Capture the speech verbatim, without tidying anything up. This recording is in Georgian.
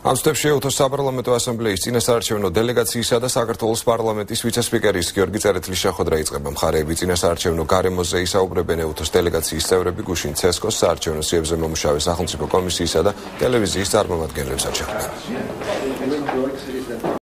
ამ წუთებში უთოს საპარლამენტო ასამბლეის წინასაარჩევნო დელეგაციისა და საქართველოს პარლამენტის ვიცე-სპიკერის გიორგი წერეთლის შეხვედრა იწყება. მხარეები წინასაარჩევნო გარემოზე ისაუბრებენ უთოს დელეგაციის წევრები გუშინ ცესკოს საარჩევნო სიებზე მომუშავე სახელმწიფო კომისიისა და ტელევიზიის წარმომადგენლებს აჩაღდნენ.